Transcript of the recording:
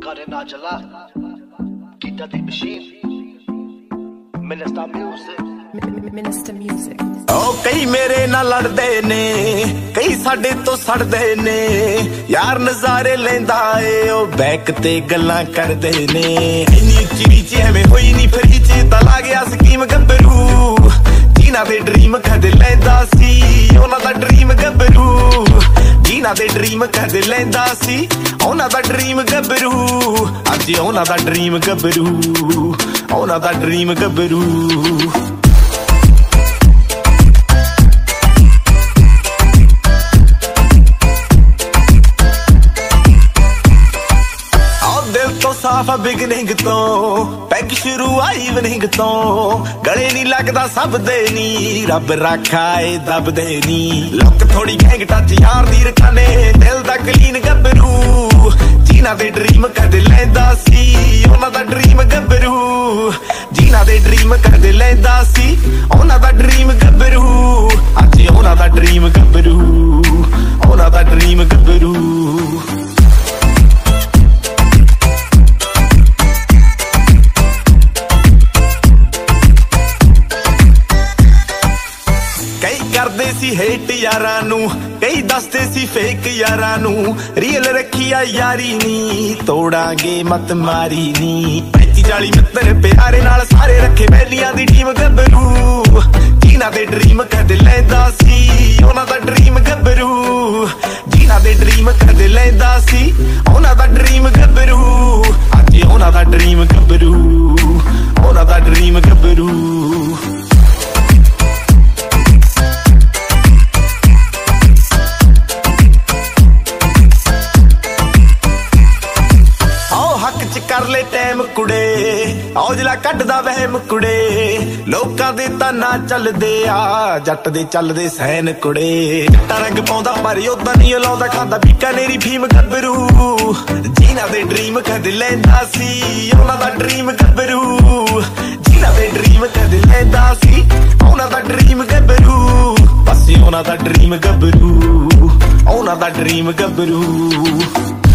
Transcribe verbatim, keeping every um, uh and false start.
Got it not July. Keep that deep machine. Minister music. Minister music. ओ कई मेरे ना लड़दे ने, कई साडे तो सड़दे ने, यार नज़ारे लेंदा ए ओ बैक ते गल्लां करदे ने। इन्नी उच्ची नीची एवें होई नी फिर चेता ला गया स्कीम गब्बरू, जीना दे ड्रीम कद लैंदा सी ओना दा ड्रीम गब्बरू, जीना दे ड्रीम कद लैंदा सी ओना दा ड्रीम गब्बरू, अज ओना दा ड्रीम गब्बरू, ओना दा ड्रीम गब्बरू। साफ बिगनिंग तो पैग शुरू आई इवनिंग तो, गले नहीं लगदा सब दे नी रब रखा ए दब दे नी। लुक थोड़ी गैंग टच यार दी रखाने, दिल दा क्लीन गब्बरू, जीना दे ड्रीम कद लैंदा सी ओना दा ड्रीम गब्बरू, जीना दे ड्रीम कद लैंदा सी ओना दा ड्रीम गब्बरू, अज ओना दा ड्रीम गब्बरू, ओना दा ड्रीम गब्बरू। करदे सी हेट यारां नू, कई दसदे सी फेक यारां नू, रियल रखी आ यारी नी तोड़ांगे मत मारी नी। पैंती चाली मित्र प्यारे नाल सारे रखे बैलियां दी टीम गब्बरू, जीना दे ड्रीम कद लैंदा सी ओना दा ड्रीम गब्बरू, जीना दे ड्रीम कद लैंदा सी ओना दा ड्रीम गब्बरू, अज ओना दा ड्रीम गब्बरू, ओना दा ड्रीम गब्बरू। कर ले टाइम कुड़े औजला कटदा वहम कुड़े, लोकां दे तां ना चलदे आ जट दे चलदे सैन कुड़े। चिट्टा रंग पाउंदा पर ओदा नहीं लाउंदा खांदा बीकानेरी फीम गब्बरू, जीना दे ड्रीम कद लैंदा सी ओना दा ड्रीम गब्बरू, जीना दे ड्रीम कद लैंदा सी ओना दा ड्रीम गब्बरू, बस ओना दा ड्रीम गब्बरू, ओना दा ड्रीम गब्बरू।